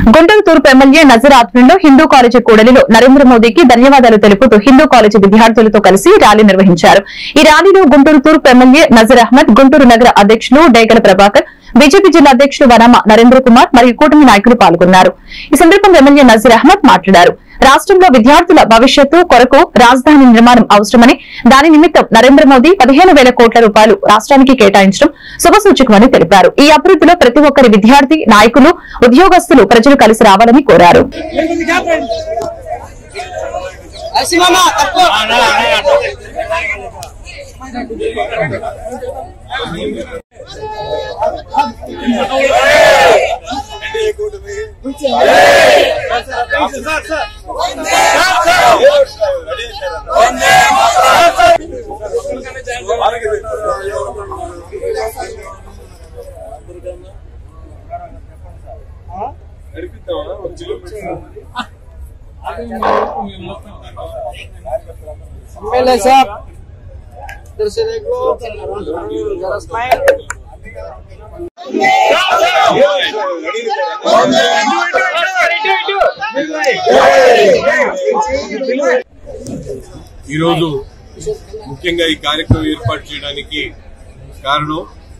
గుంటూరు తూర్పు ఎమ్మెల్యే నజర్ ఆధ్వర్యంలో హిందూ కాలేజీ కూడలిలో నరేంద్ర మోదీకి ధన్యవాదాలు తెలుపుతూ హిందూ కాలేజీ విద్యార్థులతో కలిసి ర్యాలీ నిర్వహించారు. ఈ ర్యాలీలో గుంటూరు తూర్పు ఎమ్మెల్యే నజర్ అహ్మద్, గుంటూరు నగర అధ్యక్షులు డేగల ప్రభాకర్, బీజేపీ జిల్లా అధ్యక్షులు వనమ నరేంద్ర కుమార్ మరియు కూటమి నాయకులు పాల్గొన్నారు. ఈ సందర్భంగా ఎమ్మెల్యే నజర్ అహ్మద్ మాట్లాడారు. రాష్ట్రంలో విద్యార్థుల భవిష్యత్తు కొరకు రాజధాని నిర్మాణం అవసరమని, దాని నిమిత్తం నరేంద్ర మోదీ 15,000 కోట్ల రూపాయలు రాష్ట్రానికి కేటాయించడం శుభసూచకమని తెలిపారు. ఈ అభివృద్ధిలో ప్రతి ఒక్కరి విద్యార్థి, నాయకులు, ఉద్యోగస్తులు, ప్రజలు కలిసి రావాలని కోరారు. एमएलए साहब इधर से देखो, जरा स्माइल। ఈ రోజు ముఖ్యంగా ఈ కార్యక్రమం ఏర్పాటు చేయడానికి కారణం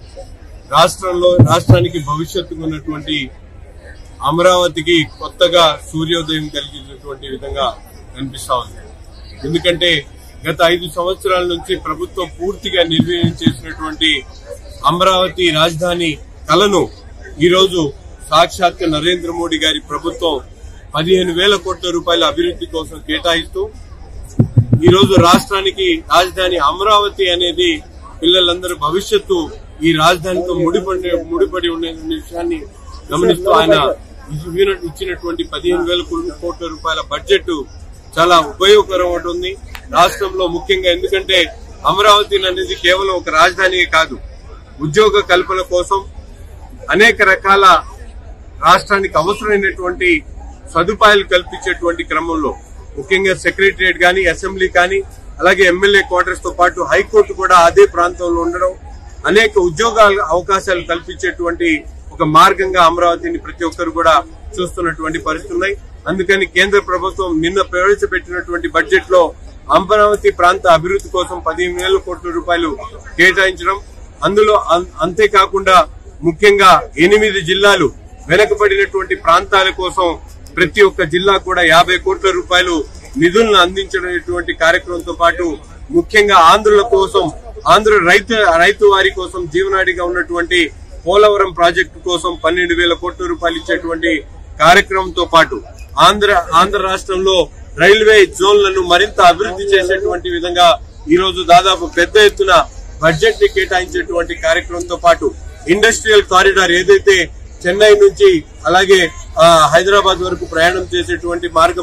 రాష్ట్రానికి భవిష్యత్తుకు ఉన్నటువంటి అమరావతికి కొత్తగా సూర్యోదయం కలిగించినటువంటి విధంగా కనిపిస్తా ఉంది. ఎందుకంటే గత 5 సంవత్సరాల నుంచి ప్రభుత్వం పూర్తిగా నిర్వీర్యం చేసినటువంటి అమరావతి రాజధాని కలను ఈరోజు సాక్షాత్ నరేంద్ర మోడీ గారి ప్రభుత్వం 15,000 కోట్ల రూపాయల అభివృద్ధి కోసం కేటాయిస్తూ ఈరోజు రాష్ట్రానికి రాజధాని అమరావతి అనేది పిల్లలందరూ భవిష్యత్తు ఈ రాజధానితో ముడిపడి ఉండే విషయాన్ని గమనిస్తూ ఆయన ఇచ్చినటువంటి 15,000 కోట్ల రూపాయల బడ్జెట్ చాలా ఉపయోగకరం ఉంటుంది రాష్ట్రంలో. ముఖ్యంగా ఎందుకంటే అమరావతి అనేది కేవలం ఒక రాజధానియే కాదు, ఉద్యోగ కల్పన కోసం అనేక రకాల రాష్ట్రానికి అవసరమైనటువంటి సదుపాయాలు కల్పించేటువంటి క్రమంలో ముఖ్యంగా సెక్రటరియట్ గాని, అసెంబ్లీ కానీ, అలాగే ఎమ్మెల్యే క్వార్టర్స్ తో పాటు హైకోర్టు కూడా అదే ప్రాంతంలో ఉండడం, అనేక ఉద్యోగాల అవకాశాలు కల్పించేటువంటి ఒక మార్గంగా అమరావతిని ప్రతి ఒక్కరు కూడా చూస్తున్నటువంటి పరిస్థితులు ఉన్నాయి. అందుకని కేంద్ర ప్రభుత్వం నిన్న ప్రవేశపెట్టినటువంటి బడ్జెట్ లో అమరావతి ప్రాంత అభివృద్ధి కోసం 15,000 కోట్ల రూపాయలు కేటాయించడం, అందులో అంతేకాకుండా ముఖ్యంగా 8 జిల్లాలు వెనకబడినటువంటి ప్రాంతాల కోసం ప్రతి ఒక్క జిల్లా కూడా 50 కోట్ల రూపాయలు నిధులను అందించడం కార్యక్రమంతో పాటు ముఖ్యంగా ఆంధ్రుల కోసం, ఆంధ్ర రైతు వారి కోసం జీవనాడిగా ఉన్నటువంటి పోలవరం ప్రాజెక్టు కోసం 12,000 కోట్ల రూపాయలు ఇచ్చేటువంటి కార్యక్రమంతో పాటు ఆంధ్ర రాష్ట్రంలో రైల్వే జోన్లను మరింత అభివృద్ధి చేసేటువంటి విధంగా ఈ రోజు దాదాపు పెద్ద ఎత్తున బడ్జెట్ ని కేటాయించేటువంటి కార్యక్రమంతో పాటు ఇండస్ట్రియల్ కారిడార్ ఏదైతే చెన్నై నుంచి అలాగే హైదరాబాద్ వరకు ప్రయాణం చేసేటువంటి మార్గం